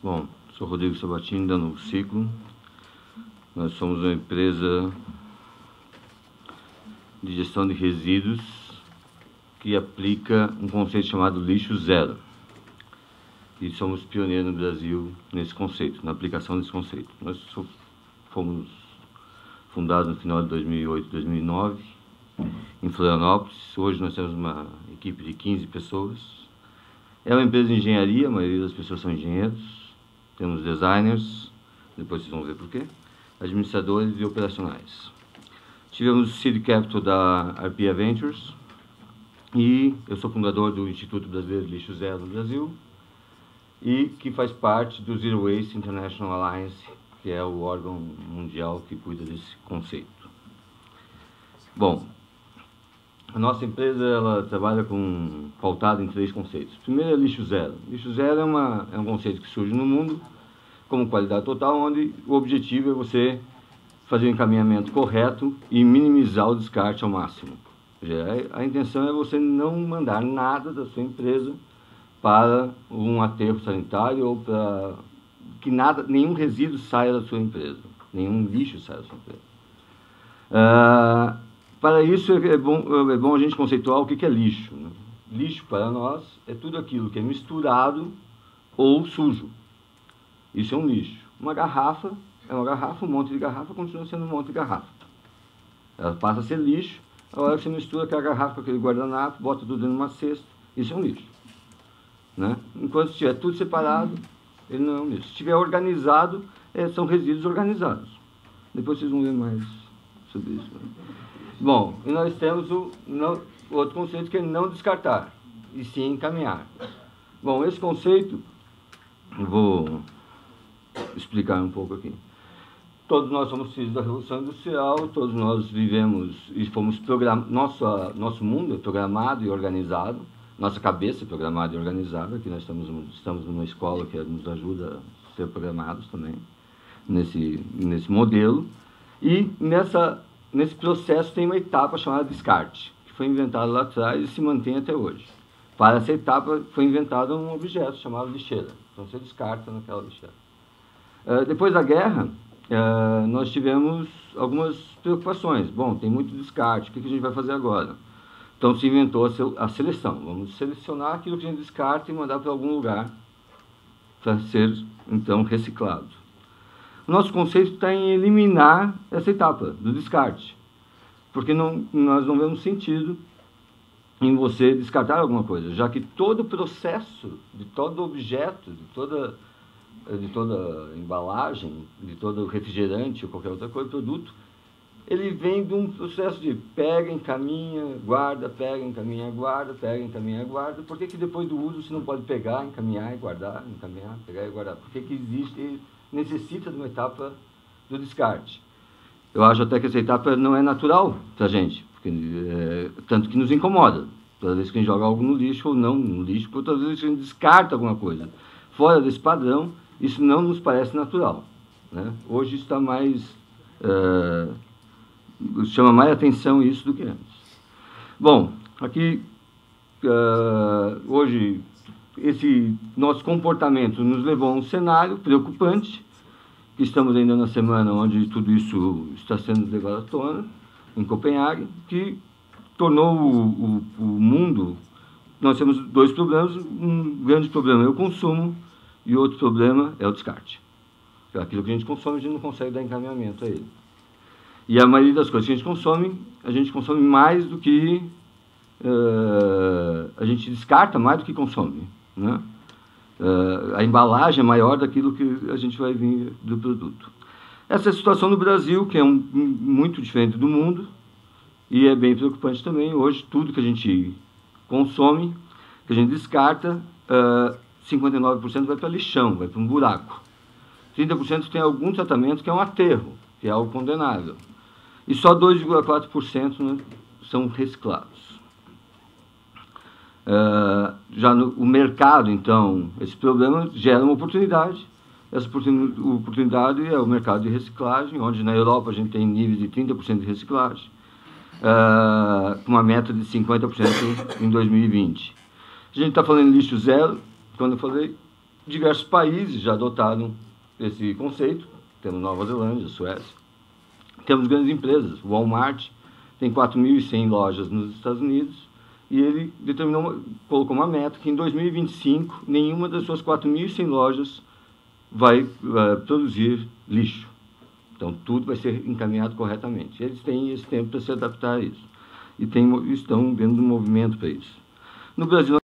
Bom, sou Rodrigo Sabatini, da Novo Ciclo. Nós somos uma empresa de gestão de resíduos que aplica um conceito chamado lixo zero. E somos pioneiros no Brasil nesse conceito, na aplicação desse conceito. Nós fomos fundados no final de 2008, 2009, em Florianópolis. Hoje nós temos uma equipe de 15 pessoas. É uma empresa de engenharia, a maioria das pessoas são engenheiros. Temos designers, depois vocês vão ver por quê, administradores e operacionais. Tivemos o Seed Capital da Arpia Ventures e eu sou fundador do Instituto Brasileiro de Lixo Zero no Brasil e que faz parte do Zero Waste International Alliance, que é o órgão mundial que cuida desse conceito. Bom, a nossa empresa ela trabalha pautada em 3 conceitos. Primeiro é lixo zero. Lixo zero é um conceito que surge no mundo como qualidade total, onde o objetivo é você fazer o encaminhamento correto e minimizar o descarte ao máximo. Ou seja, a intenção é você não mandar nada da sua empresa para um aterro sanitário ou para que nenhum resíduo saia da sua empresa, nenhum lixo saia da sua empresa. Para isso é bom a gente conceituar o que é lixo, né? Lixo para nós é tudo aquilo que é misturado ou sujo. Isso é um lixo. Uma garrafa é uma garrafa, um monte de garrafa continua sendo um monte de garrafa. Ela passa a ser lixo, a hora que você mistura aquela garrafa com aquele guardanapo, bota tudo dentro de uma cesta, isso é um lixo. Né? Enquanto estiver tudo separado, ele não é um lixo. Se estiver organizado, são resíduos organizados. Depois vocês vão ver mais sobre isso. Né? Bom, e nós temos outro conceito que é não descartar, e sim encaminhar. Bom, esse conceito, eu vou explicar um pouco aqui. Todos nós somos filhos da Revolução Industrial, todos nós vivemos e fomos programados, nosso mundo é programado e organizado, nossa cabeça é programada e organizada, aqui nós estamos numa escola que nos ajuda a ser programados também, nesse modelo, e nesse processo tem uma etapa chamada descarte, que foi inventada lá atrás e se mantém até hoje. Para essa etapa foi inventado um objeto chamado lixeira, então você descarta naquela lixeira. Depois da guerra, nós tivemos algumas preocupações. Bom, tem muito descarte, o que a gente vai fazer agora? Então se inventou a seleção. Vamos selecionar aquilo que a gente descarta e mandar para algum lugar para ser, então, reciclado. O nosso conceito está em eliminar essa etapa do descarte, porque nós não vemos sentido em você descartar alguma coisa, já que todo o processo, de todo objeto, de toda embalagem, de todo refrigerante ou qualquer outra coisa, produto, ele vem de um processo de pega, encaminha, guarda, pega, encaminha, guarda, pega, encaminha, guarda. Por que depois do uso você não pode pegar, encaminhar e guardar, encaminhar, pegar e guardar? Por que necessita de uma etapa do descarte? Eu acho até que essa etapa não é natural para a gente, porque, tanto que nos incomoda. Toda vez que a gente joga algo no lixo ou não no lixo, toda vez que a gente descarta alguma coisa fora desse padrão, isso não nos parece natural. Né? Hoje está mais... chama mais atenção isso do que antes. Bom, aqui, hoje, esse nosso comportamento nos levou a um cenário preocupante, que estamos ainda na semana onde tudo isso está sendo levado à tona, em Copenhague, que tornou o mundo... Nós temos 2 problemas, um grande problema é o consumo, e outro problema é o descarte. Aquilo que a gente consome, a gente não consegue dar encaminhamento a ele. E a maioria das coisas que a gente consome mais do que... a gente descarta mais do que consome. Né? A embalagem é maior daquilo que a gente vai vir do produto. Essa é a situação no Brasil, que é muito diferente do mundo, e é bem preocupante também. Hoje, tudo que a gente consome, que a gente descarta... 59% vai para lixão, vai para um buraco. 30% tem algum tratamento que é um aterro, que é algo condenável. E só 2,4% né, são reciclados. O mercado, então, esse problema gera uma oportunidade. Essa oportunidade é o mercado de reciclagem, onde na Europa a gente tem níveis de 30% de reciclagem, com uma meta de 50% em 2020. A gente está falando em lixo zero. Quando eu falei, diversos países já adotaram esse conceito. Temos Nova Zelândia, Suécia. Temos grandes empresas. O Walmart tem 4.100 lojas nos Estados Unidos e ele colocou uma meta que em 2025 nenhuma das suas 4.100 lojas vai produzir lixo. Então, tudo vai ser encaminhado corretamente. Eles têm esse tempo para se adaptar a isso. E estão vendo um movimento para isso. No Brasil,